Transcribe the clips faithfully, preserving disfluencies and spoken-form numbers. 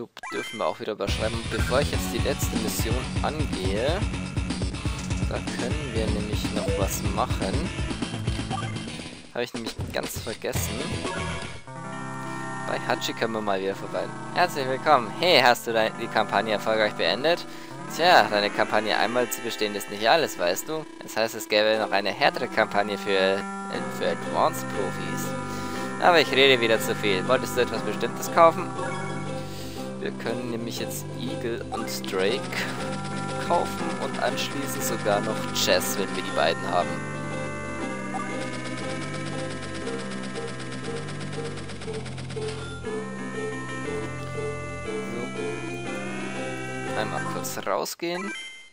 Jo, dürfen wir auch wieder überschreiben. Bevor ich jetzt die letzte Mission angehe, da können wir nämlich noch was machen. Habe ich nämlich ganz vergessen. Bei Hachi können wir mal wieder vorbei. Herzlich willkommen. Hey, hast du deine, die Kampagne erfolgreich beendet? Tja, deine Kampagne einmal zu bestehen ist nicht alles, weißt du? Das heißt, es gäbe noch eine härtere Kampagne für, äh, für Advanced-Profis. Aber ich rede wieder zu viel. Wolltest du etwas Bestimmtes kaufen? Wir können nämlich jetzt Eagle und Drake kaufen und anschließend sogar noch Chess, wenn wir die beiden haben. So. Einmal kurz rausgehen.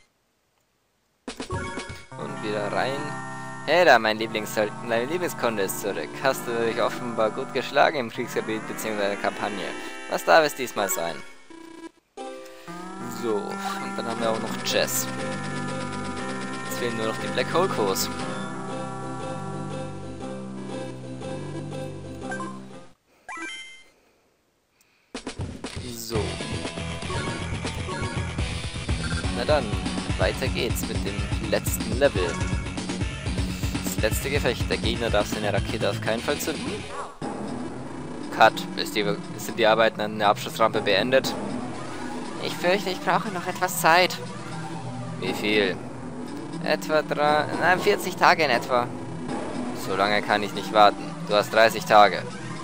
Und wieder rein. Hey da, mein Lieblings dein Lieblingskunde ist zurück. Hast du dich offenbar gut geschlagen im Kriegsgebiet bzw. Kampagne? Was darf es diesmal sein? So, und dann haben wir auch noch Chess. Jetzt fehlen nur noch die Black Hole Kurs. So. Na dann, weiter geht's mit dem letzten Level. Das letzte Gefecht. Der Gegner darf seine Rakete auf keinen Fall zünden. Cut. Ist die, sind die Arbeiten an der Abschussrampe beendet? Ich fürchte, ich brauche noch etwas Zeit. Wie viel? Etwa drei, nein, vierzig Tage in etwa. So lange kann ich nicht warten. Du hast dreißig Tage.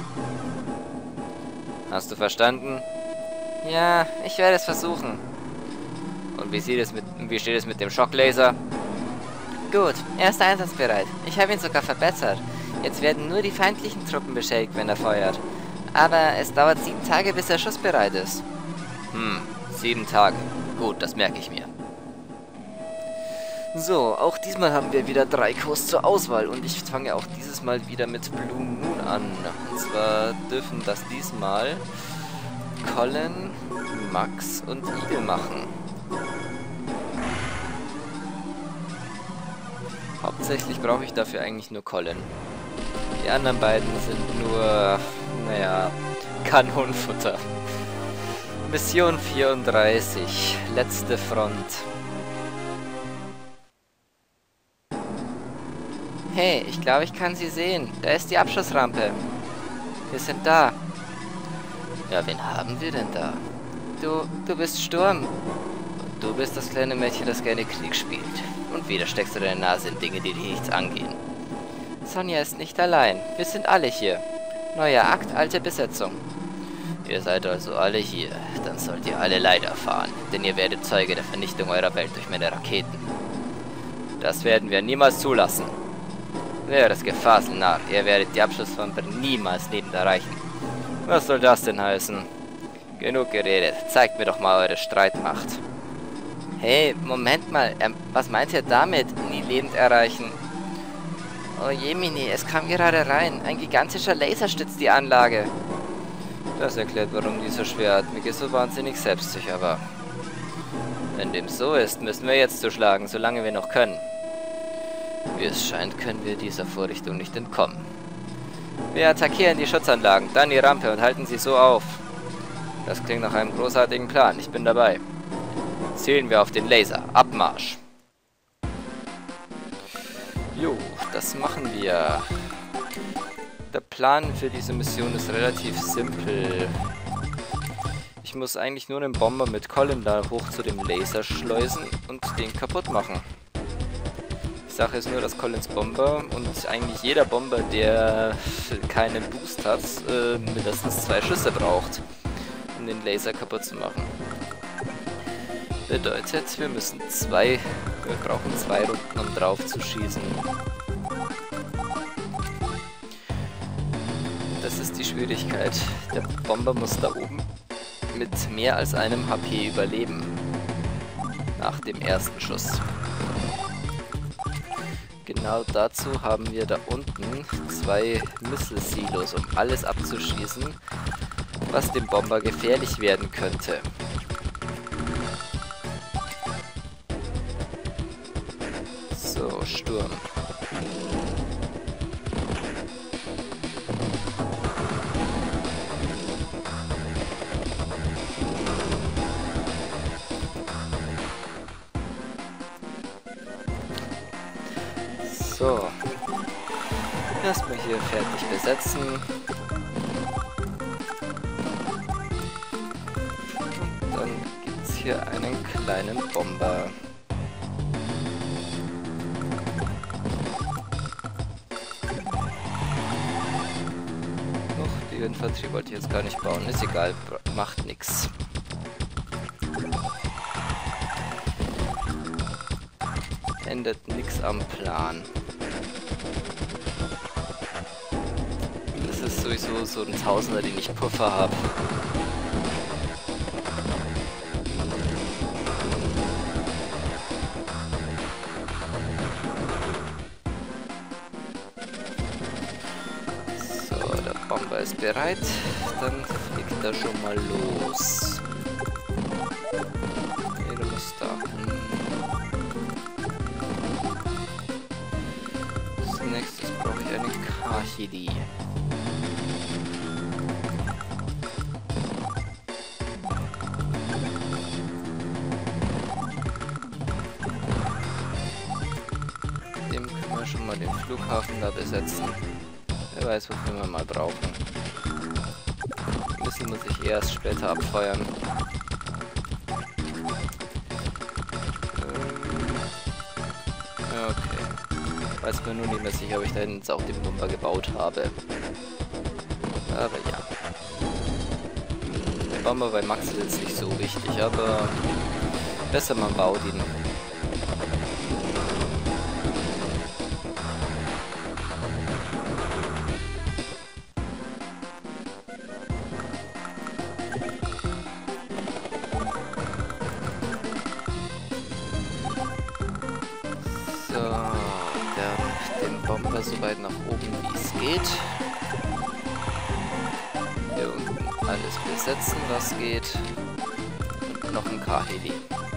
Hast du verstanden? Ja, ich werde es versuchen. Und wie sieht es mit, wie steht es mit dem Schocklaser? Gut, er ist einsatzbereit. Ich habe ihn sogar verbessert. Jetzt werden nur die feindlichen Truppen beschädigt, wenn er feuert. Aber es dauert sieben Tage, bis er schussbereit ist. Hm, sieben Tage. Gut, das merke ich mir. So, auch diesmal haben wir wieder drei Kurs zur Auswahl. Und ich fange auch dieses Mal wieder mit Blue Moon an. Und zwar dürfen das diesmal Colin, Max und Eagle machen. Hauptsächlich brauche ich dafür eigentlich nur Colin. Die anderen beiden sind nur, naja, Kanonenfutter. Mission vierunddreißig. Letzte Front. Hey, ich glaube, ich kann sie sehen. Da ist die Abschussrampe. Wir sind da. Ja, wen haben wir denn da? Du, du bist Sturm. Und du bist das kleine Mädchen, das gerne Krieg spielt. Und wieder steckst du deine Nase in Dinge, die dich nichts angehen. Sonja ist nicht allein. Wir sind alle hier. Neuer Akt, alte Besetzung. Ihr seid also alle hier. Dann sollt ihr alle Leid erfahren. Denn ihr werdet Zeuge der Vernichtung eurer Welt durch meine Raketen. Das werden wir niemals zulassen. Leeres Gefasel, Narr. Ihr werdet die Abschlussrampe niemals lebend erreichen. Was soll das denn heißen? Genug geredet. Zeigt mir doch mal eure Streitmacht. Hey, Moment mal. Ähm, was meint ihr damit? Nie lebend erreichen? Oh Jemini, es kam gerade rein. Ein gigantischer Laser stützt die Anlage. Das erklärt, warum die so schweratmig ist, so wahnsinnig selbstsicher war. Wenn dem so ist, müssen wir jetzt zuschlagen, solange wir noch können. Wie es scheint, können wir dieser Vorrichtung nicht entkommen. Wir attackieren die Schutzanlagen, dann die Rampe und halten sie so auf. Das klingt nach einem großartigen Plan, ich bin dabei. Zielen wir auf den Laser. Abmarsch! Jo, das machen wir. Der Plan für diese Mission ist relativ simpel. Ich muss eigentlich nur einen Bomber mit Colin da hoch zu dem Laser schleusen und den kaputt machen. Die Sache ist nur, dass Collins Bomber und eigentlich jeder Bomber, der keinen Boost hat, äh, mindestens zwei Schüsse braucht, um den Laser kaputt zu machen. Bedeutet, wir müssen zwei, wir brauchen zwei Runden, um drauf zu schießen. Das ist die Schwierigkeit. Der Bomber muss da oben mit mehr als einem H P überleben. Nach dem ersten Schuss. Genau dazu haben wir da unten zwei Missile-Silos, um alles abzuschießen, was dem Bomber gefährlich werden könnte. So, Sturm. So. Erstmal hier fertig besetzen. Und dann gibt es hier einen kleinen Bomber. Doch, die Infanterie wollte ich jetzt gar nicht bauen. Ist egal, macht nix. Ändert nichts am Plan. Das ist sowieso so ein Tausender, den ich Puffer habe. So, der Bomber ist bereit. Dann fliegt er schon mal los. Nee, du musst da hin. Als nächstes brauche ich eine Kahidi. Dem können wir schon mal den Flughafen da besetzen. Wer weiß, wofür wir mal brauchen. Ein bisschen muss ich erst später abfeuern. Okay. Weiß mir nur nicht mehr sicher, ob ich da hinten auch den Bomber gebaut habe. Aber ja. Der Bomber bei Max ist jetzt nicht so wichtig, aber besser man baut ihn. Bomber so weit nach oben wie es geht. Hier unten alles besetzen, was geht. Und noch ein Kahidi.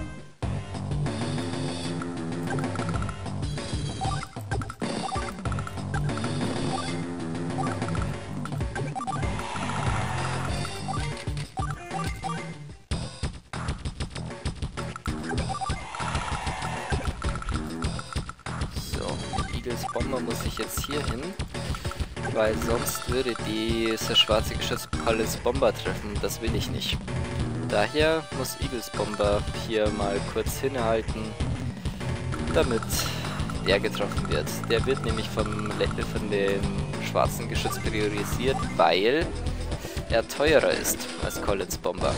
Bomber muss ich jetzt hier hin, weil sonst würde dieser schwarze Geschütz Collins Bomber treffen. Das will ich nicht. Daher muss Eagles Bomber hier mal kurz hinhalten, damit der getroffen wird. Der wird nämlich vom, von dem schwarzen Geschütz priorisiert, weil er teurer ist als Collins Bomber.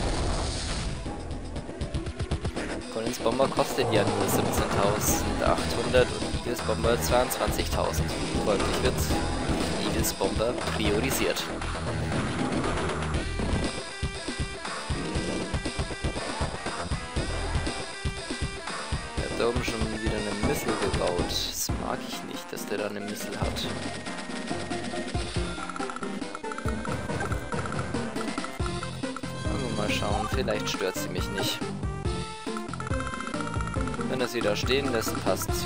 Collins Bomber kostet ja nur siebzehntausendachthundert und Eagles Bomber zweiundzwanzigtausend. Folglich wird Eagles Bomber priorisiert. Er hat da oben schon wieder eine Missile gebaut. Das mag ich nicht, dass der da eine Missile hat. Mal schauen, vielleicht stört sie mich nicht. Wenn er sie da stehen lässt, passt's.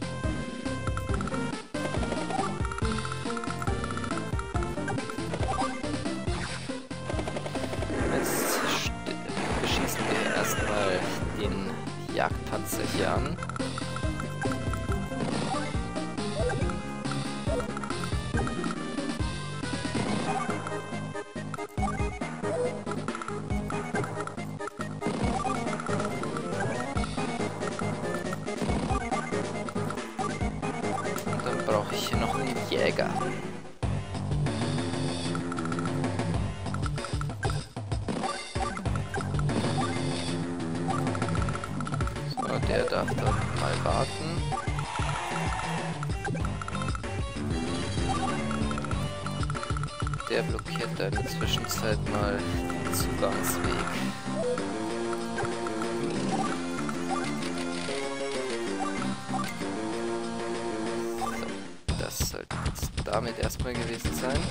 Jetzt beschießen wir erstmal den Jagdpanzer hier an. Brauche ich hier noch einen Jäger. So, der darf dort mal warten. Der blockiert da in der Zwischenzeit mal den Zugangsweg. Das sollte jetzt damit erstmal gewesen sein.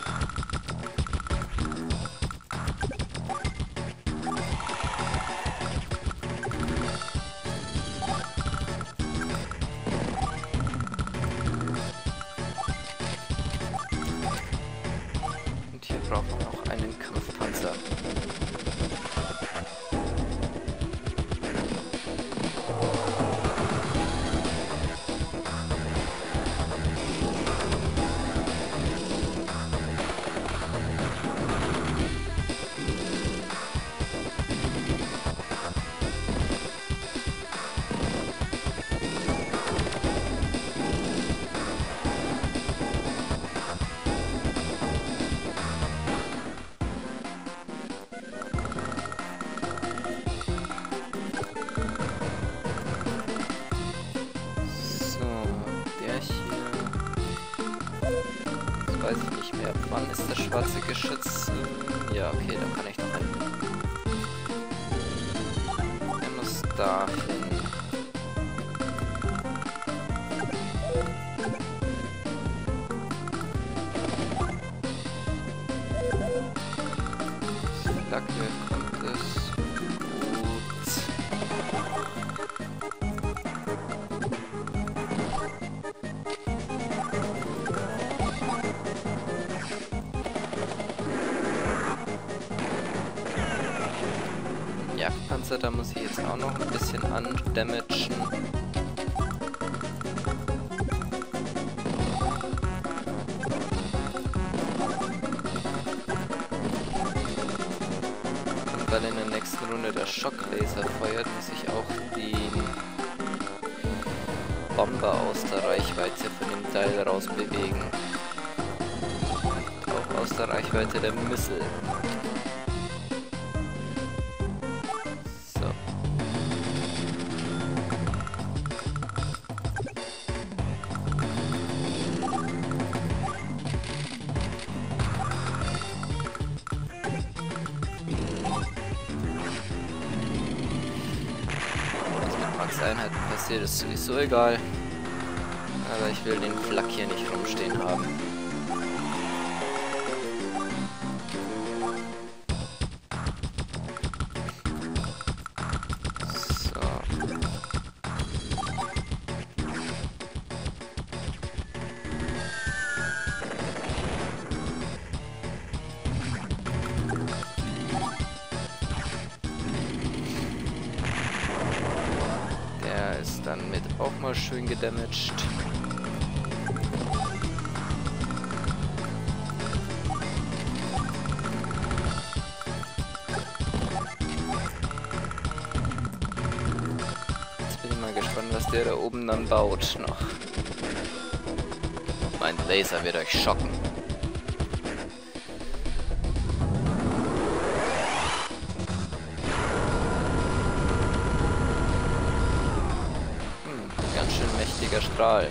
Und hier brauchen wir noch einen Kampfpanzer. wann ist das schwarze Geschütz? Ja, okay, da kann ich noch hin. Er muss dahin. Flagge kommt es. Gut. Jagdpanzer, da muss ich jetzt auch noch ein bisschen andamagen. Weil in der nächsten Runde der Schocklaser feuert, muss ich auch den Bomber aus der Reichweite von dem Teil rausbewegen. Auch aus der Reichweite der Missile. So. Einheiten passiert, ist sowieso egal. Aber ich will den Flak hier nicht rumstehen haben. So. Ist dann mit auch mal schön gedamaged. Jetzt bin ich mal gespannt, was der da oben dann baut noch. Mein Laser wird euch schocken. Mächtiger Strahl.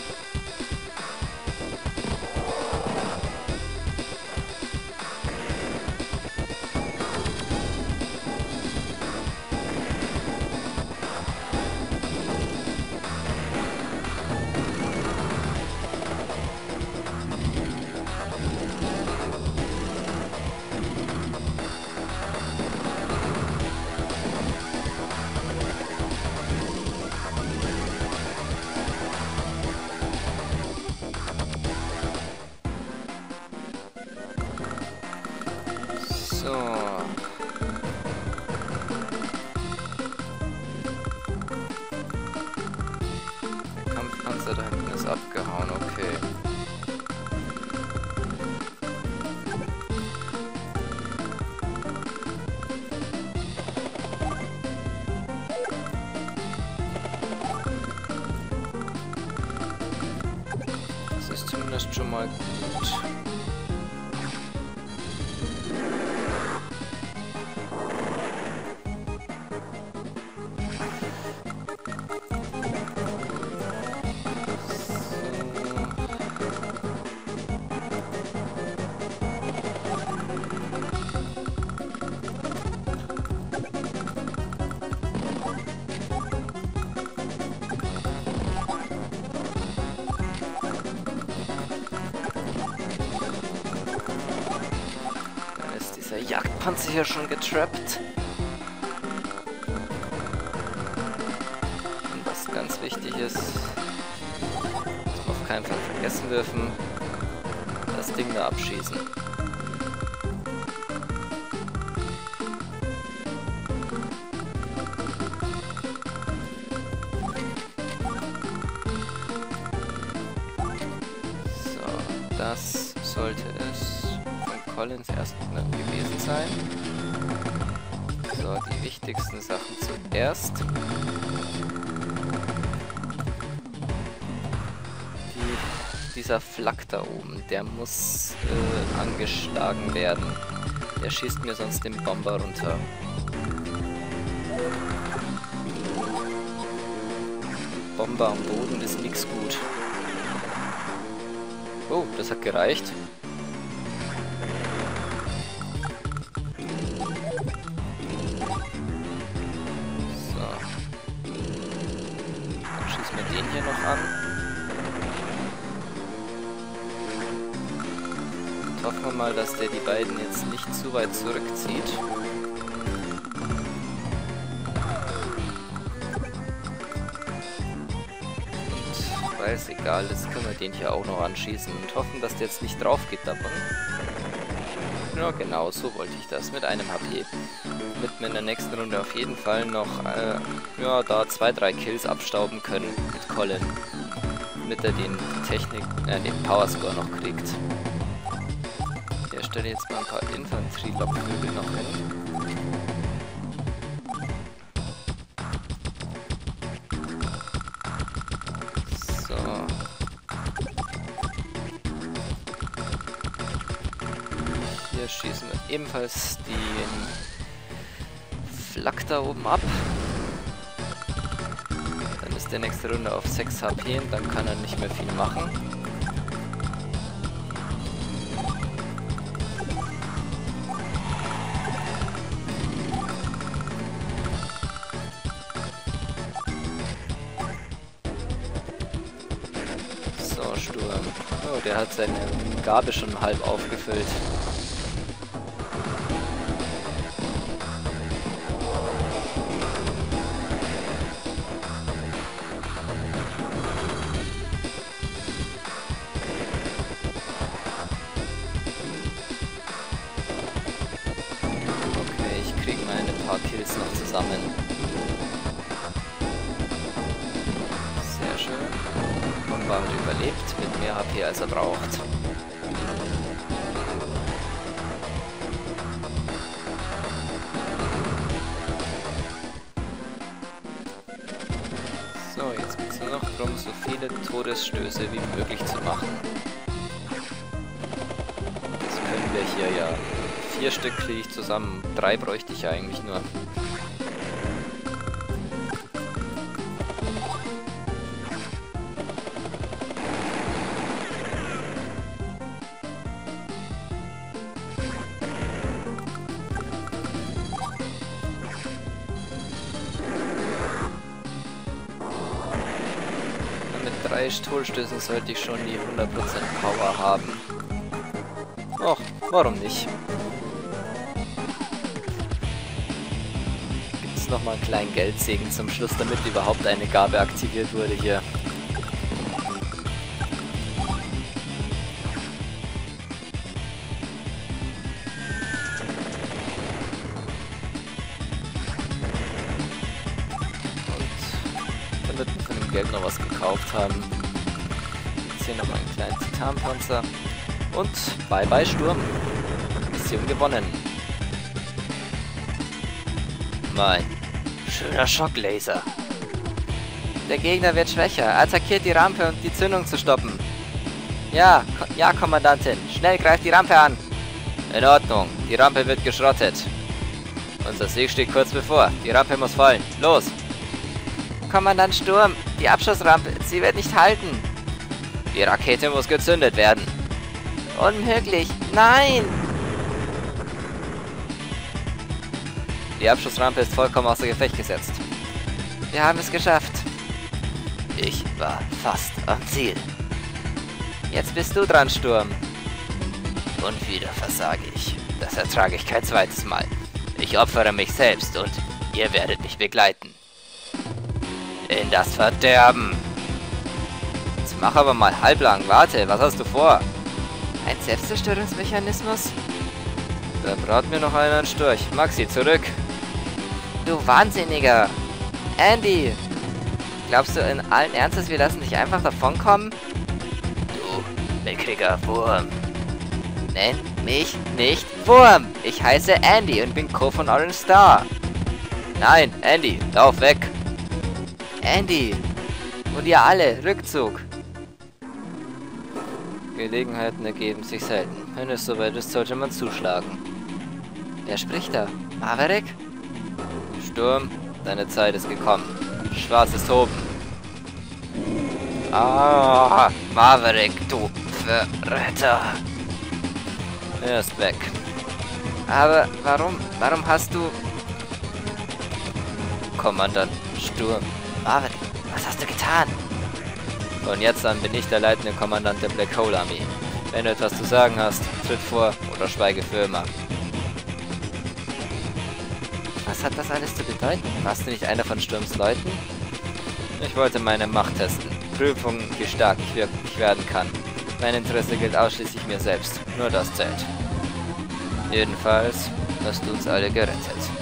So. Der Kampfpanzer da hinten ist abgehauen, okay. Das ist zumindest schon mal gut. Der Jagdpanzer hier schon getrappt. Und was ganz wichtig ist, was wir auf keinen Fall vergessen dürfen, das Ding da abschießen. So, das sollte es Collins erstmal gewesen sein. So, die wichtigsten Sachen zuerst. Die, dieser Flak da oben, der muss äh, angeschlagen werden. Der schießt mir sonst den Bomber runter. Bomber am Boden ist nix gut. Oh, das hat gereicht. an. Und hoffen wir mal, dass der die beiden jetzt nicht zu weit zurückzieht. Und weil es egal ist, können wir den hier auch noch anschießen und hoffen, dass der jetzt nicht drauf geht davon. Ja, genau, so wollte ich das, mit einem H P. Damit wir in der nächsten Runde auf jeden Fall noch, äh, ja, da zwei, drei Kills abstauben können mit Colin. Damit er den Technik, äh, den Powerscore noch kriegt. Hier stelle jetzt mal ein paar Infanterie-Lokvögel noch hin. So. Hier schießen wir ebenfalls den Flak da oben ab. Dann ist der nächste Runde auf sechs H P und dann kann er nicht mehr viel machen. So, Sturm. Oh, der hat seine Gabe schon halb aufgefüllt. Kills noch zusammen. Sehr schön. Bomber hat überlebt mit mehr H P als er braucht. So, jetzt geht es nur noch darum, so viele Todesstöße wie möglich zu machen. Das können wir hier ja. Vier Stück kriege ich zusammen. Drei bräuchte ich ja eigentlich nur. Mit drei Stoßstößen sollte ich schon die hundert Prozent Power haben. Och, warum nicht? Nochmal einen kleinen Geldsegen zum Schluss, damit überhaupt eine Gabe aktiviert wurde hier. Und damit wir von dem Geld noch was gekauft haben, jetzt hier nochmal einen kleinen Titanpanzer und bye bye Sturm. Mission gewonnen. Mein schöner Schocklaser. Der Gegner wird schwächer. Attackiert die Rampe, um die Zündung zu stoppen. Ja, Ko ja, Kommandantin. Schnell greift die Rampe an. In Ordnung. Die Rampe wird geschrottet. Unser Sieg steht kurz bevor. Die Rampe muss fallen. Los. Kommandant Sturm. Die Abschussrampe. Sie wird nicht halten. Die Rakete muss gezündet werden. Unmöglich. Nein. Die Abschussrampe ist vollkommen außer Gefecht gesetzt. Wir haben es geschafft. Ich war fast am Ziel. Jetzt bist du dran, Sturm. Und wieder versage ich. Das ertrage ich kein zweites Mal. Ich opfere mich selbst und ihr werdet mich begleiten. In das Verderben. Jetzt mach aber mal halblang. Warte, was hast du vor? Ein Selbstzerstörungsmechanismus? Da braut mir noch einer einen Storch. Maxi, zurück. Du Wahnsinniger! Andy! Glaubst du in allen Ernstes, wir lassen dich einfach davonkommen? Du mickriger Wurm! Nenn mich nicht Wurm! Ich heiße Andy und bin Co. von Orange Star! Nein, Andy, lauf weg! Andy! Und ihr alle, Rückzug! Gelegenheiten ergeben sich selten. Wenn es soweit ist, sollte man zuschlagen. Wer spricht da? Maverick? Sturm, deine Zeit ist gekommen. Schwarzes Toben. Ah, Maverick, du Verräter. Er ist weg. Aber warum, warum hast du... Kommandant Sturm. Maverick, was hast du getan? Von jetzt an bin ich der leitende Kommandant der Black Hole Armee. Wenn du etwas zu sagen hast, tritt vor oder schweige für immer. Was hat das alles zu bedeuten? Warst du nicht einer von Sturms Leuten? Ich wollte meine Macht testen. Prüfung, wie stark ich wirklich werden kann. Mein Interesse gilt ausschließlich mir selbst. Nur das zählt. Jedenfalls hast du uns alle gerettet.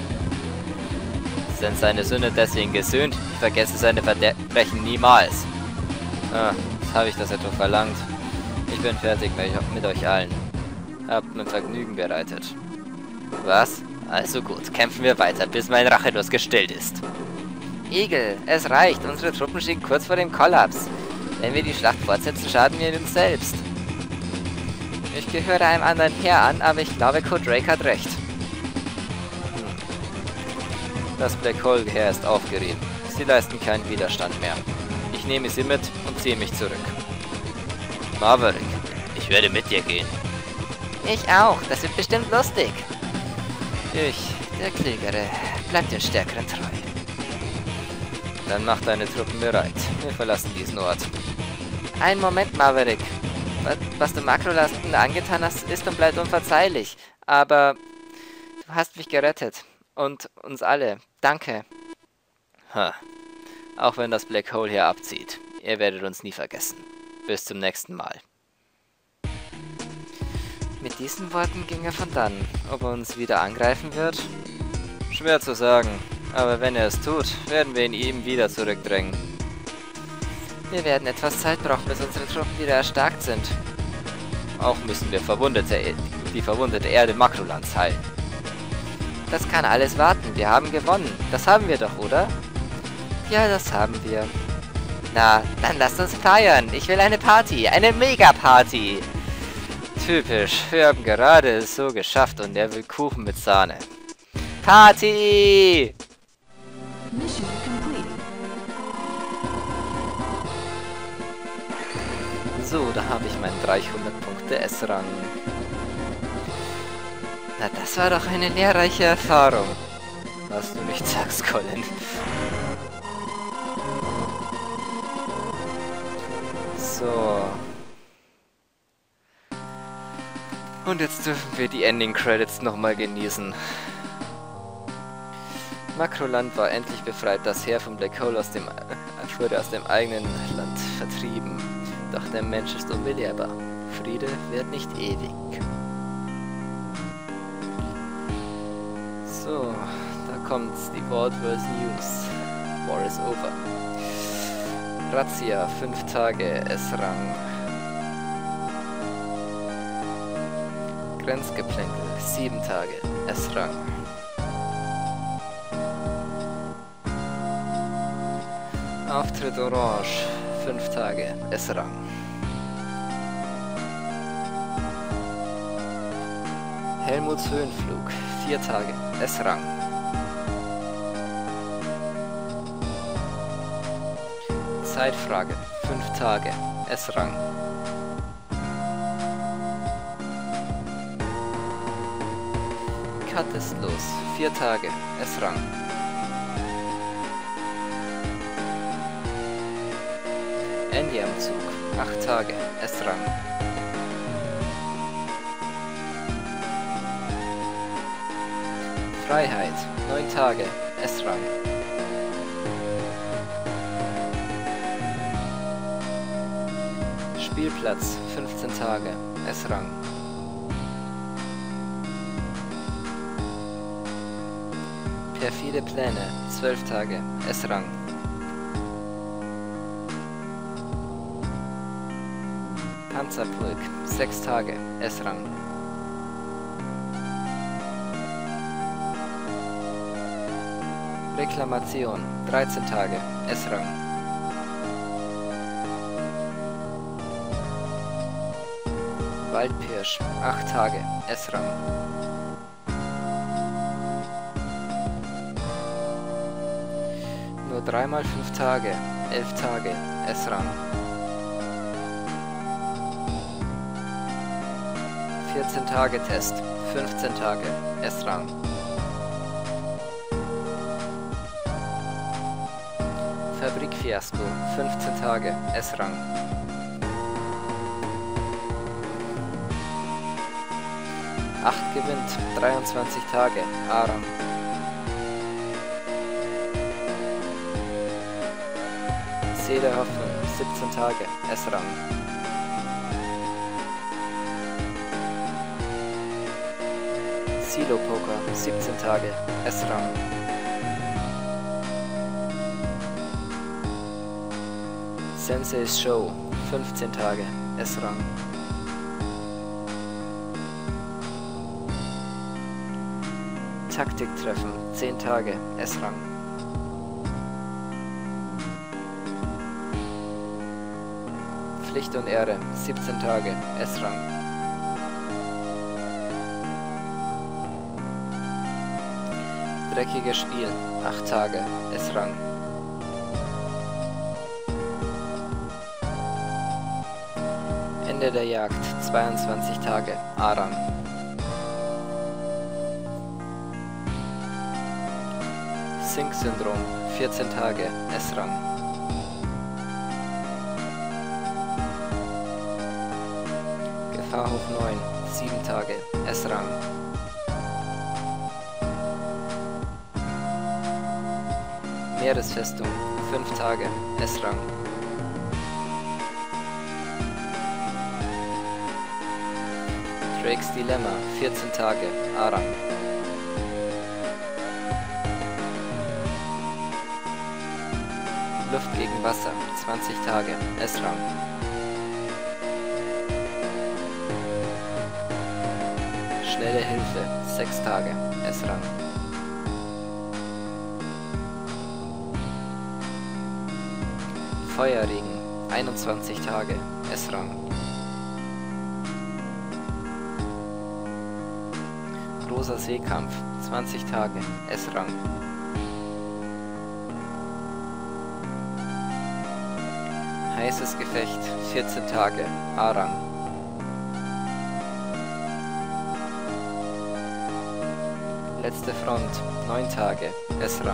Sind seine Sünde deswegen gesühnt? Ich vergesse seine Verbrechen niemals. Ah, habe ich das etwa verlangt? Ich bin fertig mit euch allen. Habt mir Vergnügen bereitet. Was? Also gut, kämpfen wir weiter, bis mein Rachedurst gestillt ist. Eagle, es reicht. Unsere Truppen stehen kurz vor dem Kollaps. Wenn wir die Schlacht fortsetzen, schaden wir uns selbst. Ich gehöre einem anderen Heer an, aber ich glaube, Code Drake hat recht. Hm. Das Black Hole Heer ist aufgerieben. Sie leisten keinen Widerstand mehr. Ich nehme sie mit und ziehe mich zurück. Maverick, ich werde mit dir gehen. Ich auch. Das wird bestimmt lustig. Ich, der Klügere, bleib den Stärkeren treu. Dann mach deine Truppen bereit. Wir verlassen diesen Ort. Einen Moment, Maverick. Was, was du Makrolasten angetan hast, ist und bleibt unverzeihlich. Aber du hast mich gerettet. Und uns alle. Danke. Ha. Auch wenn das Black Hole hier abzieht. Ihr werdet uns nie vergessen. Bis zum nächsten Mal. Mit diesen Worten ging er von dann. Ob er uns wieder angreifen wird? Schwer zu sagen. Aber wenn er es tut, werden wir ihn ihm wieder zurückdrängen. Wir werden etwas Zeit brauchen, bis unsere Truppen wieder erstarkt sind. Auch müssen wir verwundete e die verwundete Erde Makrolans heilen. Das kann alles warten. Wir haben gewonnen. Das haben wir doch, oder? Ja, das haben wir. Na, dann lasst uns feiern. Ich will eine Party. Eine Mega-Party. Typisch. Wir haben gerade es so geschafft und er will Kuchen mit Sahne. Party! Mission complete. So, da habe ich meinen dreihundert Punkte S-Rang. Na, das war doch eine lehrreiche Erfahrung. Was du nicht sagst, Colin. So. Und jetzt dürfen wir die Ending Credits nochmal genießen. Makroland war endlich befreit. Das Heer von Black Hole aus dem, äh, wurde aus dem eigenen Land vertrieben. Doch der Mensch ist unbelehrbar. Friede wird nicht ewig. So, da kommt die Worldverse News. War is over. Razzia, fünf Tage, S-Rang. Grenzgeplänkel, sieben Tage, S-Rang. Auftritt Orange, fünf Tage, S-Rang. Helmuts Höhenflug, vier Tage, S-Rang. Zeitfrage, fünf Tage, S-Rang. Cut ist los, vier Tage, S-Rang. Andy am Zug, acht Tage, S-Rang. Freiheit, neun Tage, S-Rang. Spielplatz, fünfzehn Tage, S-Rang. Perfide Pläne, zwölf Tage, S-Rang. Panzerpulk, sechs Tage, S-Rang. Reklamation, dreizehn Tage, S-Rang. Waldpirsch, acht Tage, S-Rang. Nur dreimal fünf Tage, elf Tage, S-Rang. vierzehn Tage Test, fünfzehn Tage, S-Rang. Fabrik Big Fiasco, fünfzehn Tage, S-Rang. acht gewinnt, dreiundzwanzig Tage, A-Rang. See der Hoffnung, siebzehn Tage, S-Rang. Silo Poker, siebzehn Tage, S-Rang. Sensei's Show, fünfzehn Tage, S-Rang. Taktiktreffen, zehn Tage, S-Rang. Pflicht und Ehre, siebzehn Tage, S-Rang. Dreckiges Spiel, acht Tage, S-Rang. Ende der Jagd, zweiundzwanzig Tage, A-Rang. Sync-Syndrom, vierzehn Tage, S-Rang. Gefahr hoch neun, sieben Tage, S-Rang. Meeresfestung, fünf Tage, S-Rang. Drakes Dilemma, vierzehn Tage, A-Rang. Luft gegen Wasser, zwanzig Tage, S-Rang. Schnelle Hilfe, sechs Tage, S-Rang. Feuerregen, einundzwanzig Tage, S-Rang. Großer Seekampf, zwanzig Tage, S-Rang. Heißes Gefecht, vierzehn Tage, A-Rang. Letzte Front, neun Tage, S-Rang.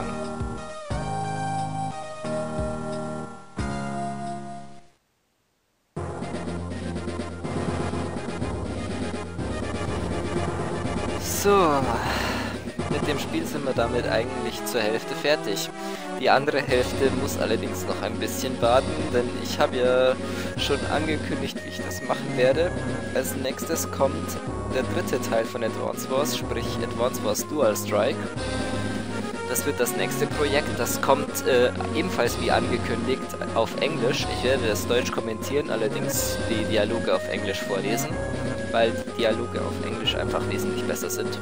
So, mit dem Spiel sind wir damit eigentlich zur Hälfte fertig. Die andere Hälfte muss allerdings noch ein bisschen warten, denn ich habe ja schon angekündigt, wie ich das machen werde. Als nächstes kommt der dritte Teil von Advance Wars, sprich Advance Wars Dual Strike. Das wird das nächste Projekt, das kommt äh, ebenfalls wie angekündigt auf Englisch. Ich werde das Deutsch kommentieren, allerdings die Dialoge auf Englisch vorlesen, weil die Dialoge auf Englisch einfach wesentlich besser sind.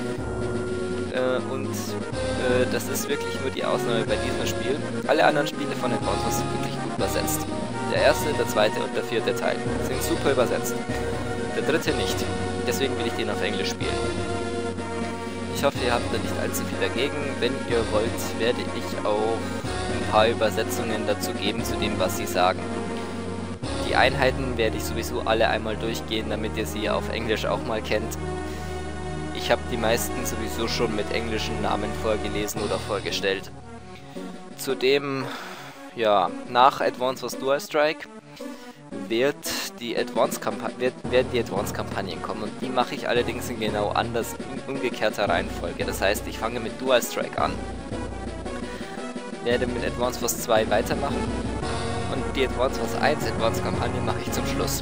Und äh, das ist wirklich nur die Ausnahme bei diesem Spiel. Alle anderen Spiele von Advance Wars sind wirklich gut übersetzt. Der erste, der zweite und der vierte Teil sind super übersetzt. Der dritte nicht. Deswegen will ich den auf Englisch spielen. Ich hoffe, ihr habt da nicht allzu viel dagegen. Wenn ihr wollt, werde ich auch ein paar Übersetzungen dazu geben, zu dem, was sie sagen. Die Einheiten werde ich sowieso alle einmal durchgehen, damit ihr sie auf Englisch auch mal kennt. Ich habe die meisten sowieso schon mit englischen Namen vorgelesen oder vorgestellt. Zudem, ja, nach Advance Wars Dual Strike wird die Advance-Kampagne, wird, werden die Advance-Kampagnen kommen und die mache ich allerdings in genau anders, in umgekehrter Reihenfolge. Das heißt, ich fange mit Dual Strike an, werde mit Advance Wars zwei weitermachen und die Advance Wars eins Advance-Kampagne mache ich zum Schluss.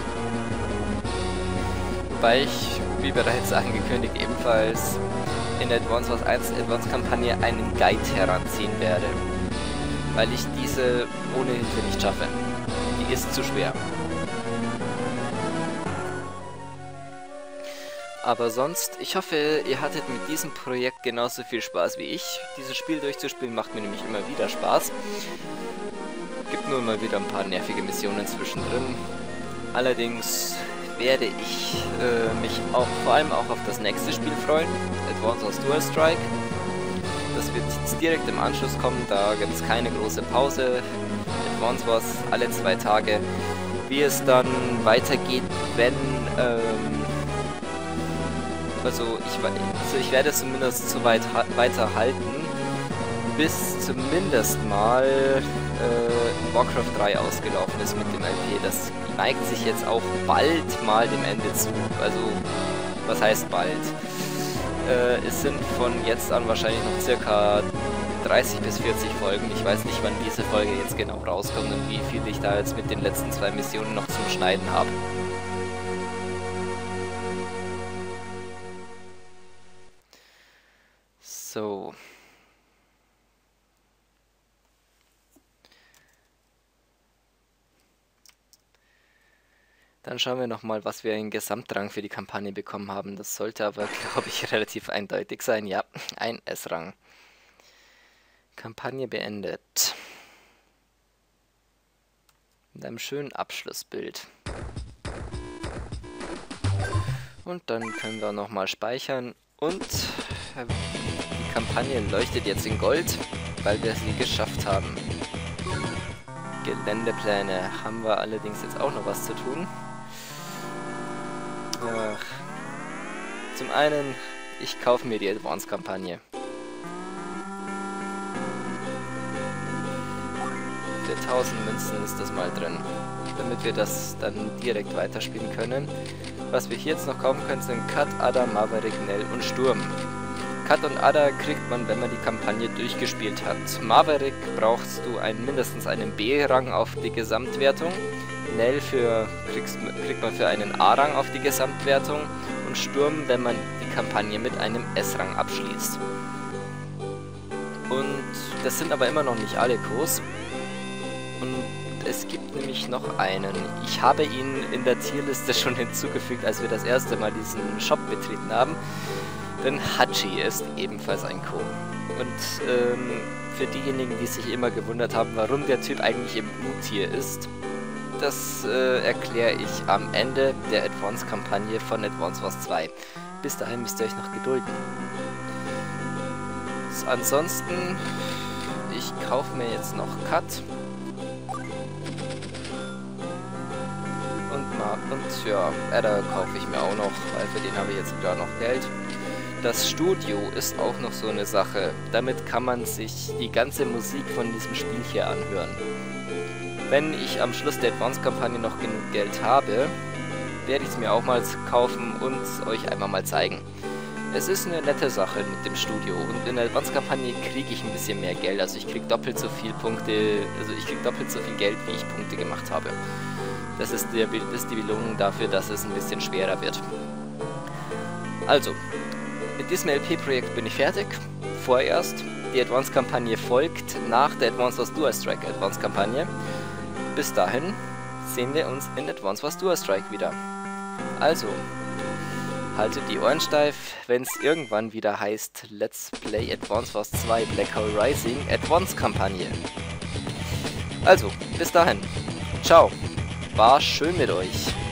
Wobei ich, wie bereits angekündigt, ebenfalls in der Advance Wars eins Advance-Kampagne einen Guide heranziehen werde, weil ich diese ohne Hilfe nicht schaffe. Die ist zu schwer. Aber sonst, ich hoffe, ihr hattet mit diesem Projekt genauso viel Spaß wie ich. Dieses Spiel durchzuspielen macht mir nämlich immer wieder Spaß. Gibt nur mal wieder ein paar nervige Missionen zwischendrin. Allerdings werde ich äh, mich auch vor allem auch auf das nächste Spiel freuen, Advance Wars Dual Strike. Das wird jetzt direkt im Anschluss kommen, da gibt es keine große Pause. Advance Wars alle zwei Tage. Wie es dann weitergeht, wenn, ähm, also ich, also ich werde zumindest so weit ha weiter halten, bis zumindest mal äh, Warcraft drei ausgelaufen ist mit dem L P. Das neigt sich jetzt auch bald mal dem Ende zu. Also, was heißt bald? Äh, es sind von jetzt an wahrscheinlich noch circa dreißig bis vierzig Folgen. Ich weiß nicht, wann diese Folge jetzt genau rauskommt und wie viel ich da jetzt mit den letzten zwei Missionen noch zum Schneiden habe. So. Dann schauen wir nochmal, was wir in Gesamtrang für die Kampagne bekommen haben. Das sollte aber, glaube ich, relativ eindeutig sein. Ja, ein S-Rang. Kampagne beendet. Mit einem schönen Abschlussbild. Und dann können wir nochmal speichern. Und die Kampagne leuchtet jetzt in Gold, weil wir sie geschafft haben. Geländepläne haben wir allerdings jetzt auch noch was zu tun. Ach. Zum einen, ich kaufe mir die Advance-Kampagne. Für tausend Münzen ist das mal drin, damit wir das dann direkt weiterspielen können. Was wir hier jetzt noch kaufen können, sind Cut, Adder, Maverick, Nell und Sturm. Cut und Adder kriegt man, wenn man die Kampagne durchgespielt hat. Maverick brauchst du einen, mindestens einen B-Rang auf die Gesamtwertung. Nell für, kriegst, kriegt man für einen A-Rang auf die Gesamtwertung. Und Sturm, wenn man die Kampagne mit einem S-Rang abschließt. Und das sind aber immer noch nicht alle Kurs. Und es gibt nämlich noch einen. Ich habe ihn in der Tierliste schon hinzugefügt, als wir das erste Mal diesen Shop betreten haben. Denn Hachi ist ebenfalls ein Co. Und ähm, für diejenigen, die sich immer gewundert haben, warum der Typ eigentlich im U-Tier ist, das äh, erkläre ich am Ende der Advance-Kampagne von Advance Wars zwei. Bis dahin müsst ihr euch noch gedulden. So, ansonsten, ich kaufe mir jetzt noch Cut. Und, mal, und ja, Adder kaufe ich mir auch noch, weil für den habe ich jetzt wieder noch Geld. Das Studio ist auch noch so eine Sache. Damit kann man sich die ganze Musik von diesem Spiel hier anhören. Wenn ich am Schluss der Advance-Kampagne noch genug Geld habe, werde ich es mir auch mal kaufen und euch einmal mal zeigen. Es ist eine nette Sache mit dem Studio und in der Advance-Kampagne kriege ich ein bisschen mehr Geld. Also ich kriege doppelt so viel Punkte, also ich kriege doppelt so viel Geld, wie ich Punkte gemacht habe. Das ist, der, das ist die Belohnung dafür, dass es ein bisschen schwerer wird. Also, mit diesem L P-Projekt bin ich fertig. Vorerst. Die Advance-Kampagne folgt nach der Advance Wars Dual Strike Advance-Kampagne. Bis dahin sehen wir uns in Advance Wars Dual Strike wieder. Also, haltet die Ohren steif, wenn es irgendwann wieder heißt Let's Play Advance Wars zwei Black Hole Rising Advance-Kampagne. Also, bis dahin. Ciao. War schön mit euch.